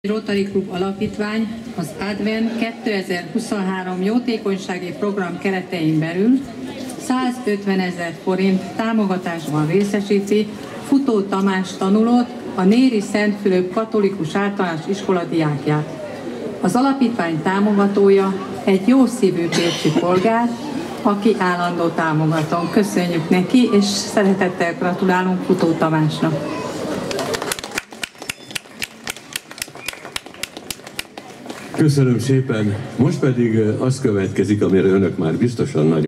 Rotary Klub Alapítvány az Advent 2023 jótékonysági program keretein belül 150 000 forint támogatásban részesíti Futó Tamás tanulót, a Néri Szent Fülöp Katolikus Általános Iskola diákját. Az alapítvány támogatója egy jó szívű pécsi polgár, aki állandó támogatón. Köszönjük neki, és szeretettel gratulálunk Futó Tamásnak. Köszönöm szépen. Most pedig az következik, amire önök már biztosan nagyon